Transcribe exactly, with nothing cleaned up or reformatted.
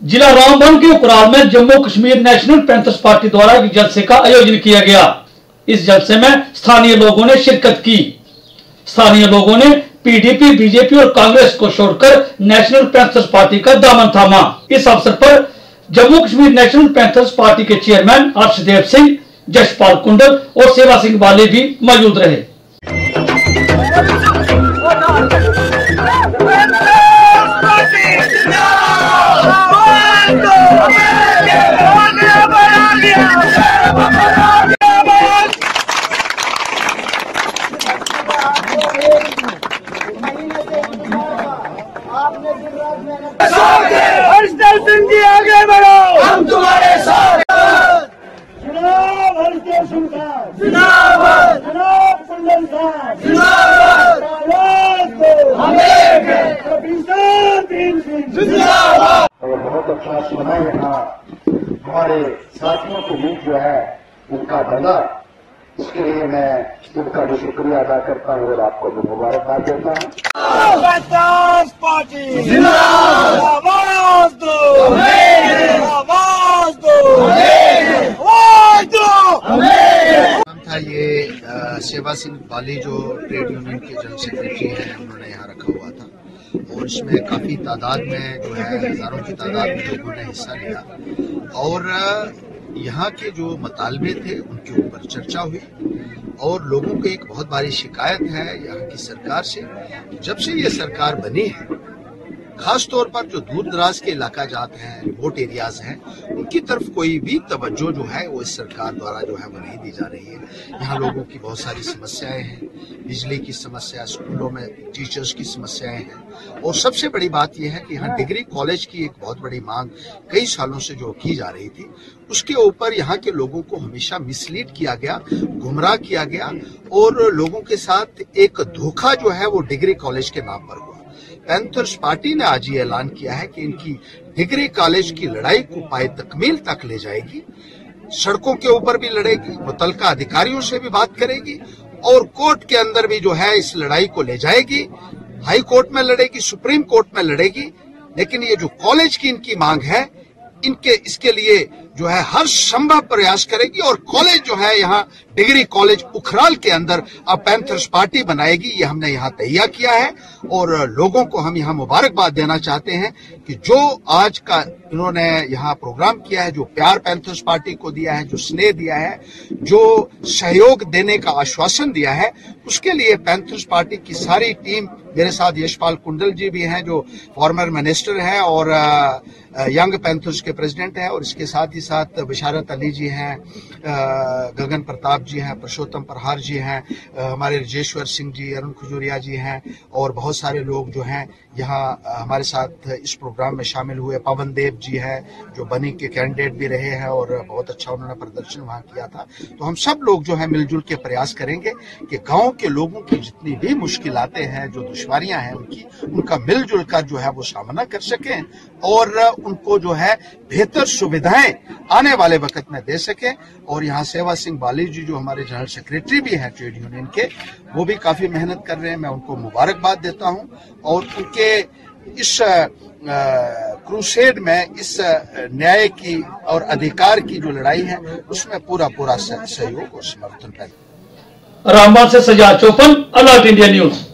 जिला रामबन के उपराल में Jammu Kashmir national panthers party द्वारा एक जलसे का आयोजन किया गया। इस जलसे में स्थानीय लोगों ने शिरकत की। स्थानीय लोगों ने पीडीपी, बीजेपी और कांग्रेस को छोड़कर नेशनल पैंथर्स पार्टी का दामन थामा। इस अवसर पर Jammu Kashmir national panthers party के चेयरमैन अर्शदेव सिंह, यशपाल कुंडल और सेवा सिंह बाली भी मौजूद रहे। अर्शदेव सिंह जी आगे बढ़ो, हम तुम्हारे साथ। जनाब अर्शदेव सिंह साहब, जिंदाबाद, जनाब कुंडल साहब, जिंदाबाद, जिंदाबाद। और बहुत अच्छा समय यहाँ हमारे साथियों को भी जो है उनका बना, इसके लिए मैं उनका भी शुक्रिया अदा करता हूँ और आपको भी मुबारकबाद देता हूँ। पैंथर्स पार्टी जिंदाबाद, आवाज दो, आवाज दो, आवाज दो। था ये आ, सेवा सिंह बाली जो ट्रेड यूनियन के जनरल सेक्रेटरी हैं, उन्होंने यहाँ रखा हुआ था और इसमें काफी तादाद में जो है हजारों की तादाद में लोगों ने हिस्सा लिया और यहाँ के जो मतालबे थे उनके ऊपर चर्चा हुई और लोगों को एक बहुत बड़ी शिकायत है यहाँ की सरकार से। जब से ये सरकार बनी है, खास तौर पर जो दूर दराज के इलाका जात हैं, रिमोट एरियाज हैं, उनकी तरफ कोई भी तवज्जो जो है वो इस सरकार द्वारा जो है वो नहीं दी जा रही है। यहाँ लोगों की बहुत सारी समस्याएं हैं, बिजली की समस्या, स्कूलों में टीचर्स की समस्याएं हैं और सबसे बड़ी बात यह है कि यहाँ डिग्री कॉलेज की एक बहुत बड़ी मांग कई सालों से जो की जा रही थी, उसके ऊपर यहाँ के लोगों को हमेशा मिसलीड किया गया, गुमराह किया गया और लोगों के साथ एक धोखा जो है वो डिग्री कॉलेज के नाम पर हुआ। पैंथर्स पार्टी ने आज ये ऐलान किया है कि इनकी डिग्री कॉलेज की लड़ाई को पाए तकमील तक ले जाएगी, सड़कों के ऊपर भी लड़ेगी, मुतल्लिका अधिकारियों से भी बात करेगी और कोर्ट के अंदर भी जो है इस लड़ाई को ले जाएगी। हाई कोर्ट में लड़ेगी, सुप्रीम कोर्ट में लड़ेगी, लेकिन ये जो कॉलेज की इनकी मांग है, इनके इसके लिए जो है हर संभव प्रयास करेगी और कॉलेज जो है यहाँ डिग्री कॉलेज उखराल के अंदर अब पैंथर्स पार्टी बनाएगी। ये हमने यहाँ तैयार किया है और लोगों को हम यहाँ मुबारकबाद देना चाहते हैं कि जो आज का इन्होंने यहाँ प्रोग्राम किया है, जो प्यार पैंथर्स पार्टी को दिया है, जो स्नेह दिया है, जो सहयोग देने का आश्वासन दिया है, उसके लिए पैंथर्स पार्टी की सारी टीम, मेरे साथ यशपाल कुंडल जी भी हैं जो फॉर्मर मिनिस्टर हैं और यंग पैंथर्स के प्रेसिडेंट हैं और इसके साथ ही साथ बिशारत अली जी हैं, गगन प्रताप जी हैं, पुरुषोत्तम प्रहार जी हैं, हमारे राजेश्वर सिंह जी, अरुण खजूरिया जी हैं और बहुत सारे लोग जो हैं यहाँ हमारे साथ इस प्रोग्राम में शामिल हुए। पवन देव जी हैं जो बनी के कैंडिडेट भी रहे हैं और बहुत अच्छा उन्होंने प्रदर्शन वहाँ किया था। तो हम सब लोग जो है मिलजुल के प्रयास करेंगे कि गाँव के लोगों की जितनी भी मुश्किलातें हैं, जो दुश्वारियां हैं उनकी, उनका मिलजुल कर जो है वो सामना कर सकें और उनको जो है बेहतर सुविधाएं आने वाले वक्त में दे सकें। और यहाँ सेवा सिंह बाली जी जो हमारे जनरल सेक्रेटरी भी हैं ट्रेड यूनियन के, वो भी काफी मेहनत कर रहे हैं, मैं उनको मुबारकबाद देता हूँ और उनके इस क्रूसेड में, इस न्याय की और अधिकार की जो लड़ाई है उसमें पूरा पूरा सहयोग और समर्थन है। रामबन से सजाद चौपन, अलर्ट इंडिया न्यूज।